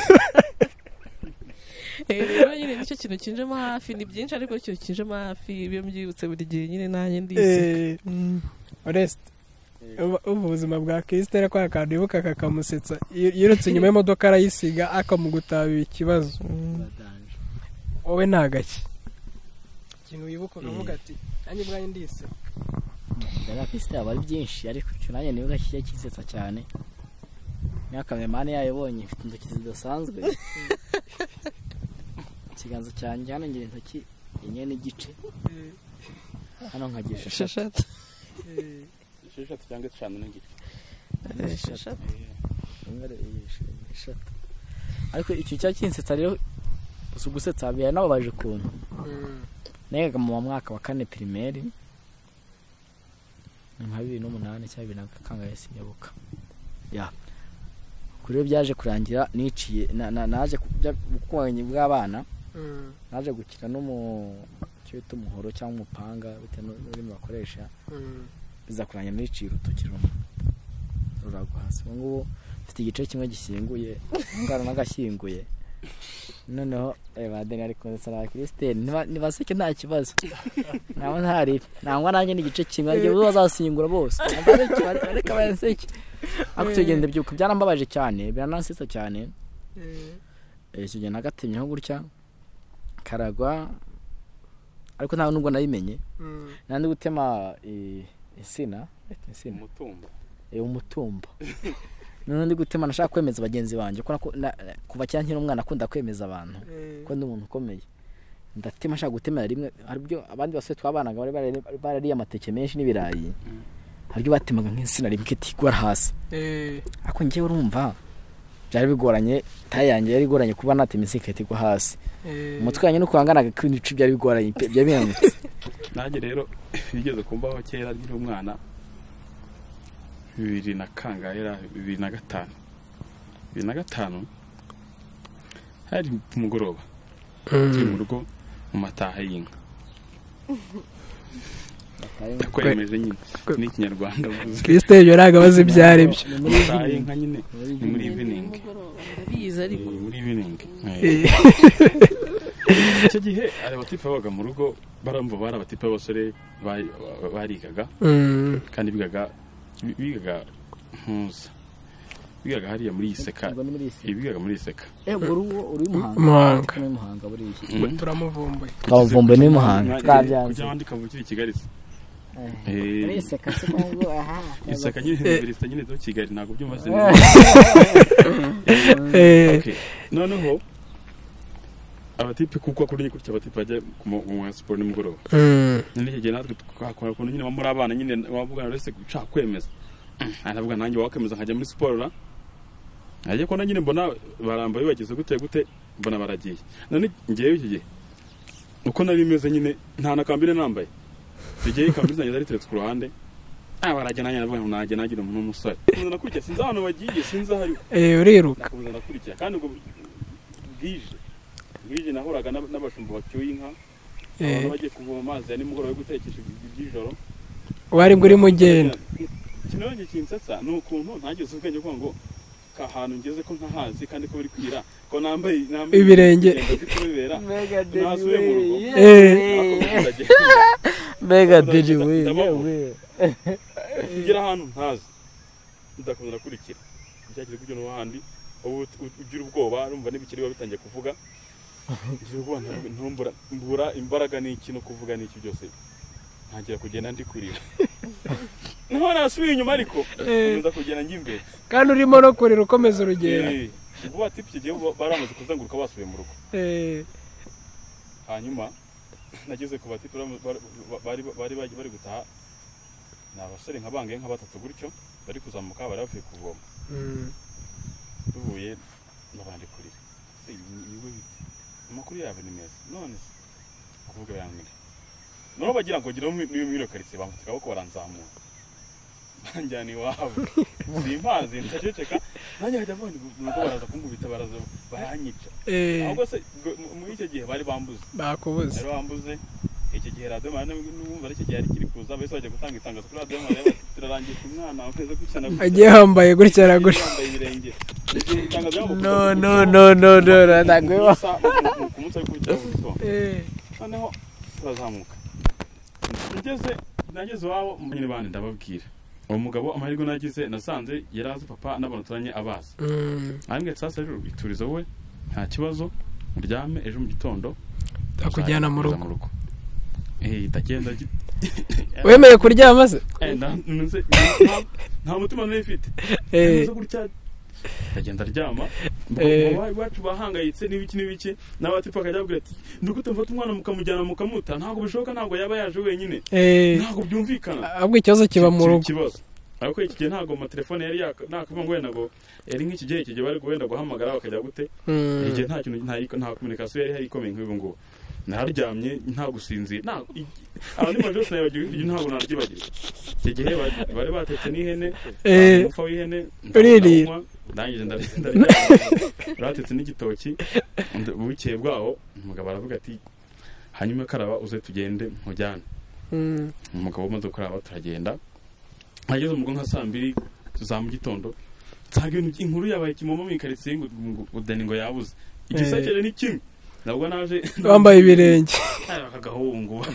rero nyine nicyo kintu kinjemo hafi ni byinshi ariko icyo kinjemo hafi iyo mbyibutse buri gihe nyine nanjye ndiseka Oreste ubuzima bwa Christelle kwa kantu ibuka kakamusetsa yirutse inyuma y'imodoka arayisiga akamugutabira ikibazo wowe ntagaki ikintu wibuka ukavuga ati nanjye ubwanjye ndiseka Dara Christelle aba ari byinshi ariko cyo nanjye nibuka kijya kisetsa cyane nyakamemane yayibonye ifite intoki zidasanzwe ikiganza cyanjye hano ngira intoki enye n'igice hano nkagisha shashatu shashatu cyangwa eshanu n'igice shashatu shashatu ariko icyo cya kinsetsa rero usugusetsa biya nababaje kuntu nega mu mwaka wa kane primaire nka bibiri n'umunani cyangwa bibiri na kangahe sinyabuka ya kuri byaje kurangira niciye naje kubwanye bw'abana naje gukina no mu cyo tumuhoro cyangwa umupanga bitewe n'urimo bakoresha biza kurangira niciye urutokiro ruragwa hasi ngo mfite igice kimwe gishyinguye ngara nagashyinguye noneho badeni ariko nsara Christelle nibaseke nta kibazo nawe ntari nangwa nanjye n'igice kimwe ariko bazasingura bose ariko banseke ako tugende byuko byarambabaje cyane biranansetsa cyane eh cyo genda gatemyeho gutya karagwa ariko nta nubwo nabimenye nandi gutema insina insina umutumba eh umutumba none ndi gutema nashaka kwemeza bagenzi banje ko kuva cyane nkiri umwana akunda kwemeza abantu ko ndi umuntu ukomeye ndatema nashaka gutemera rimwe hari byo abandi base twabanaga bari barariye amateke menshi n'ibirayi haryo batemaga nk'insina rimwe itigwa hasi eh ako ngiye urumva byari bigoranye tayange yari igoranye kuba natema insika itigwa hasi umutwe yanyu no kwanganaga kwindici byari bigoranye byabirangutse nanjye rero bigeze kumbaho kera nkiri umwana bibiri na kangahe bibiri na gatanu bibiri na gatanu hari umugoroba turi mu rugo mu mataha y'inka kwemeje nyine ni Kinyarwanda uvuze Christelle yoraga bazi byari byo mataha y'inka nyine ni muri evening biza ariko muri evening icyo gihe ari abatipe babaga mu rugo baramva bari abatipe b'abasore barigaga kandi bigaga bigaga mpuza bigaga hariya muri SEKA bigaga muri SEKA eh uruwo uri muhanga muhanga muhanga buri turamuvumbuye twavumbuye ni muhanga twabyanze kujya wandi kavukira i Kigali eh SEKA se ngo aha SEKA nyine university nyine zo Kigali nago byumaze eh okay noneho abatipe kuko kuri nyikuri abatipe bajya mu sport nimugoroba mm none cyo natwe twakora kuno nyine muri abana nyine wavugana rese guca kwemeza aravuga nanjye wakemeza nkajya muri sport la aje ko nyine mbona baramba bibageze gute gute mbona baragiye none ngiye iki gihe uko nabimeze nyine nta nakambire nambaye igihe kambire zanjye zari teretse ku ruhande ah barajya nanjye navuga ngo najye nagira umuntu umusore nza kurya sinza hano bagiye sinza hari eh uriruka nakuza kurya kandi ubwo bwije bwije nahoraga n'abashumba bacyuye inka abantu bagiye kuvoma amazi ya nimugoroba yo gutekesha iby'ijoro wari buri mugenda kinonye kinsetsa nukuntu ntageze ubwenge ko ngo kahantu ngeze ko ntahazi kandi ko biri kwira ko nambaye nambaye ibirenge mega nasuye mu rugo eh mega deji we ngira ahantu ntazi ndakomeza kurikira byagize kujya no handi ubu ugira ubwoba urumva n'ibikiri bitangiye kuvuga ngira ubwoba ntumbura mbura imbaraga n'ikintu kuvuga n'iki byose ntagira kugenda ndi kurira naho nasubiye inyuma ariko nza kugenda ngimbere kandi urimo no kurira ukomeza urugendo eh ubwo batipye gihe baramaze kuzenguruka basubiye mu rugo eh hanyuma nageze ku batipe bari bari bari gutaha nabasore nkabangaye nka batatu gutyo bari kuzamuka bari bavuye kuvoma tuvuye nabandi kurira se yiwe amakuru yawe ni meza none kuvuga yangire no bagira ngo gira n'imiro karitse bamutaka bako baranzamura banjyana iwabo simpazi ntaceceka nanjye hajya avanye nuko baraza kumbubita baraza baranyica ahubwo se muri icyo gihe bari bambuze bakubuze bari bambuze iki gihe radio mane n'umva ari gihe ari kiri kuza bese bajya gutanga itangazo kuri radio mane turarangiye umwana akweze gucana agiye hambaye gutya na gutya no no no no no ndagwe kumutsa kubitira eh noneho turazamuka ngeze nageze wabo nyine bandi ndababwira uwo mugabo amahirwe nagize nasanze yarazi papa n'abantu turanye abaza ariko sasa rero bituriza wowe nta kibazo uryame ejo mu gitondo akujyana mu rugo eh tagenda wemeye kuryama se eh nta mutima nifite eh gutya tagenda ryama babaye bacu bahangayitse n'ibiki n'ibiki n'abati pakajya bwira ati ndugute mfata umwana mukamujyana mukamuta ntago bishoboka ntago yaba yaje wenyine ntago byumvikana ahubwo ikibazo kiba mu rugo kibazo ariko iki gihe ntago ama telefone yari nakavuga ngo wenda ngo yari nk'iki gihe iki gihe bari wenda guhamagara bakajya gute igihe nta kintu nta nta communication yari hari ikomeye nk'ubu ngo nararyamye nta gusinzira nta abandi majose nabagiye ibyo ntago naryibagiye iki gihe bari batetse n'ihene umufa w'ihene ndangije ndaryama ratetse n'igitoki bukeye bwaho umugabo aravuga ati hanyuma karaba uze tugende nkujyane umugabo umaze kuraba turagenda ageze mu nka saa mbiri za mu gitondo nsanga inkuru yabaye kimomo mu ikaritsiye ngo udani ngo yabuze igisakere ni kimwe nabwo naje wambaye ibirenge akagahungu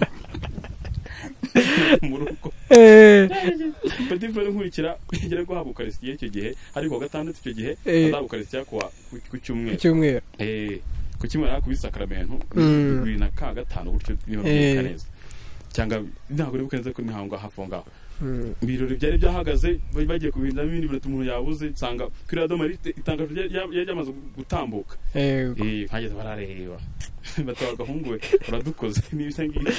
mu rugo eh petit frère nkurikira kugera guhabwa ukaristiye icyo gihe ariko gatandatu icyo gihe azabukaristiya kwa ku cyumweru cyumweru eh ku kimwe ku bisakramento bibiri na gatanu gutyo niho bikaneza cyangwa ntago uri bukenze ko nihango hafonga ibirori byari byahagaze bagiye kubinda ibindi bintu umuntu yabuze nsanga kuri radio mari itangaje yajyamaze gutambuka eh hageze barareba batabaga hunguwe uradukoze n'ibisa ngiye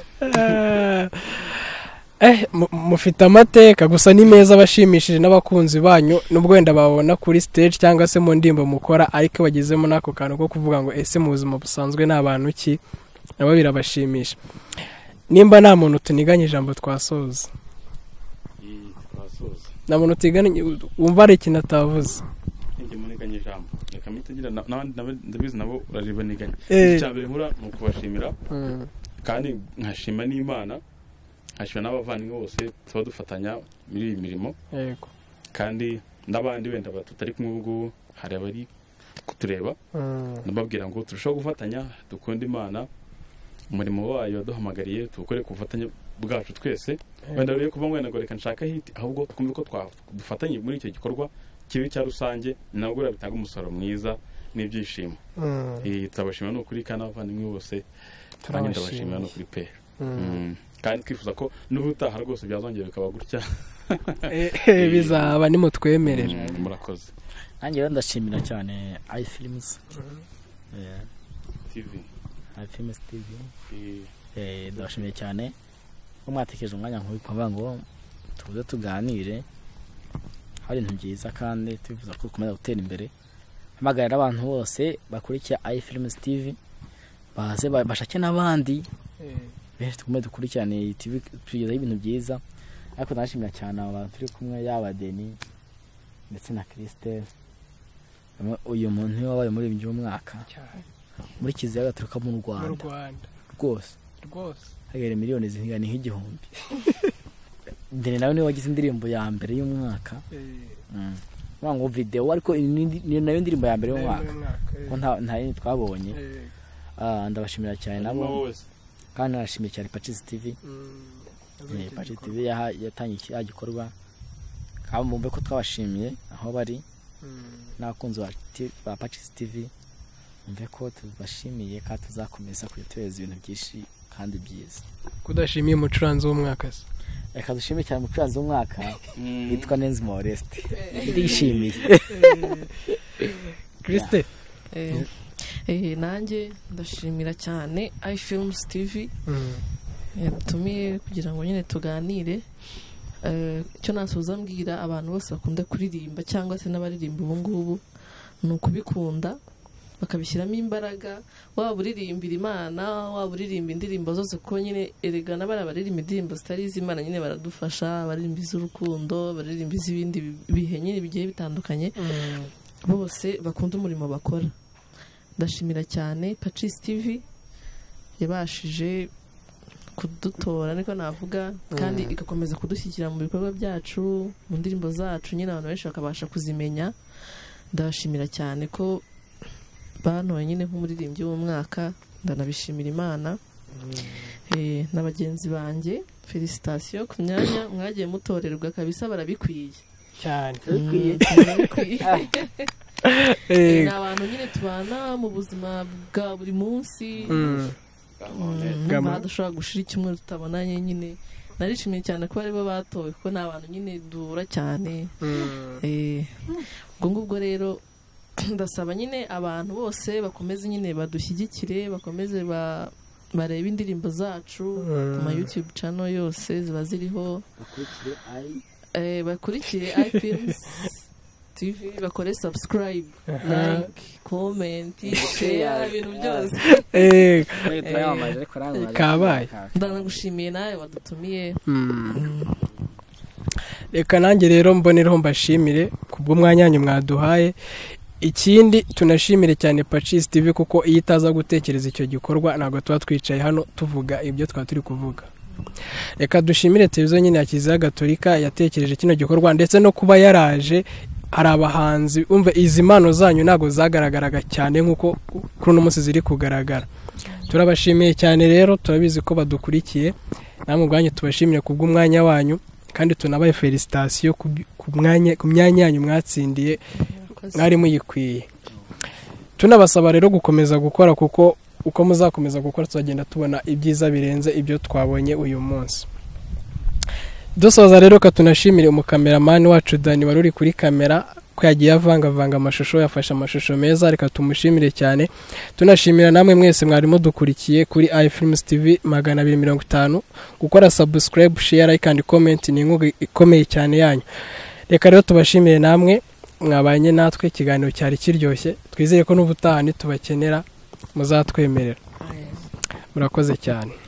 eh mufite amateka gusa ni meza bashimishije n'abakunzi banyu nubwo wenda babona kuri stage cyangwa se mu ndimbo mukora ariko bagezemo nako kantu ko kuvuga ngo ese mu buzima busanzwe n'abantu ki nabo birabashimisha nimba nta muntu tuniganye ijambo twasoza na muntu tiganye wumva ari ikintu atavuze nge muniganye ijambo reka mitugira n'abandi ndabizi nabo urajibaniganye icyambere nkura mu kubashimira kandi nkashima n'Imana ashwa n'abavandimwe bose tuba dufatanya muri iyi mirimo yego kandi ndabandi wenda batutari kumwe ubwo hari abari kutureba nababwira ngo turushaho gufatanya dukunda Imana umurimo wayo waduhamagariye tukore kufatanya bwacu twese wenda rero kuba ngwena ngo reka nshaka hiti ahubwo twumve ko twafatanye muri icyo gikorwa kibi cya rusange nabwo bitanga umusaruro mwiza n'ibyishimo eh tabashima no kuri kana abavandimwe bose turagenda bashimira no kuri pe kandi twifuza ko n'ubutaha rwose byazongera bikaba gutya eh bizaba ni mutwemerera murakoze nanjye rero ndashimira cyane iFilms eh T V iFilms T V eh ndashimiye cyane umwatekeje umwanya nk'uyu kwamba ngo tuze tuganire hari ibintu byiza kandi twifuza ko komeza gutera imbere hamagarira abantu bose bakurikiye iFilms T V baze bashake n'abandi benshi tukomeze dukurikirane iyi T V tugezaho ibintu byiza ariko ndashimira cyane abantu turi kumwe yaba Deni ndetse na Christelle uyu muntu wabaye muri ibyo mwaka muri kiziyaga turuka mu Rwanda rwose rwose hagere miliyoni zingana nk'igihumbi Deni nawe niwe wagize indirimbo ya mbere y'umwaka mm wango video ariko ni nayo indirimbo ya mbere y'umwaka ko nta nta yindi twabonye ah ndabashimira cyane nabo kandi narashimiye cyane Pachis T V eh Pachis T V yatangiye iki gikorwa kaba mumbe ko twabashimiye aho bari nakunze ba Pachis T V mumbe ko tubashimiye ka tuzakomeza kuyiteza ibintu byinshi kandi byiza kudashimiye umucuranzi w'umwaka se reka dushimiye cyane umucuranzi w'umwaka yitwa Nenzi Modeste ndishimiye Christe eh eh nanjye ndashimira cyane iFilms T V yatumiye kugira ngo nyine tuganire eh cyo nasuza mbwira abantu bose bakunda kuririmba cyangwa se n'abaririmba ubu ngubu no kubikunda bakabishyiramo imbaraga waba uririmbira Imana waba uririmba indirimbo zose kuko nyine erega n'abari baririmba indirimbo zitari iz'Imana nyine baradufasha baririmba iz'urukundo baririmba iz'ibindi bihe nyine bigiye bitandukanye bose bakunda umurimo bakora ndashimira cyane Pacis T V yabashije kudutora niko navuga kandi igakomeza kudushyikira mu bikorwa byacu mu ndirimbo zacu nyine abantu benshi bakabasha kuzimenya ndashimira cyane ko bantoye nyine nk'umuririmbyi w'umwaka ndanabishimira Imana eh n'abagenzi banjye felicitation ku myanya mwagiye mutorerwa kabisa barabikwiye cyane eh n'abantu nyine tubana mu buzima bwa buri munsi badashobora gushira icyumweru tutabonanye nyine narishimiye cyane ko aribo batowe kuko n'abantu nyine dura cyane eh ubwo ngubwo rero ndasaba nyine abantu bose bakomeze nyine badushyigikire bakomeze ba bareba indirimbo zacu ku ma YouTube channel yose ziba ziriho eh bakurikire iFilms T V bakore subscribe like comment share ibintu byose eh turayamaje kuranga kabaye ndanagushimiye nawe wadutumiye reka nanjye rero mbonereho mbashimire kubwo mwanya wanyu mwaduhaye ikindi tunashimire cyane Pacis T V kuko iyo itaza gutekereza icyo gikorwa ntabwo tuba twicaye hano tuvuga ibyo twa turi kuvuga reka dushimire televiziyo nyine ya Kiliziya Gatolika yatekereje kino gikorwa ndetse no kuba yaraje hari abahanzi umve izi mpano zanyu ntago zagaragaraga cyane nkuko kuri uno munsi ziri kugaragara turabashimiye cyane rero turabizi ko badukurikiye namwe ubwanyu tubashimire kubw'umwanya wanyu kandi tunabaye felicitation ku mwanya ku myanya yanyu mwatsindiye mwari muyikwiye tunabasaba rero gukomeza gukora kuko uko muzakomeza gukora tuzagenda tubona ibyiza birenze ibyo twabonye uyu munsi dusoza rero ka tunashimire umukameraman wacu Dani wari uri kuri kamera ko yagiye avanga vanga amashusho yafashe amashusho meza reka tumushimire cyane tunashimira namwe mwese mwarimo dukurikiye kuri iFilms T V magana abiri mirongo itanu gukora subscribe share like and comment ni inkunga ikomeye cyane yanyu reka rero tubashimire namwe mwabanye natwe ikiganiro cyari kiryoshye twizeye ko n'ubutaha nitubakenera muzatwemerera murakoze cyane.